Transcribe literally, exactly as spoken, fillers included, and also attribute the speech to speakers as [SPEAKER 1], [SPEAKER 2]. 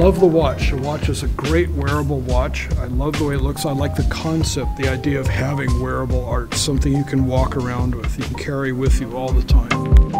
[SPEAKER 1] love the watch. The watch is a great wearable watch. I love the way it looks. I like the concept, the idea of having wearable art, something you can walk around with, you can carry with you all the time.